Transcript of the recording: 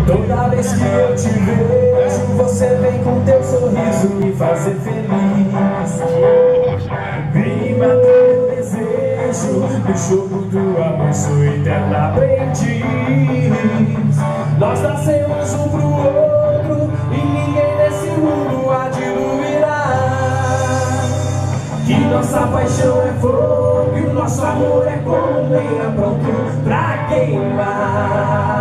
Toda vez que eu te vejo, você vem com teu sorriso me fazer feliz. Vem matar meu desejo, no jogo do amor sou eterna aprendiz. Nós nascemos um pro outro e ninguém nesse mundo há de duvidar que nossa paixão é fogo e o nosso amor é como lenha pronto pra queimar.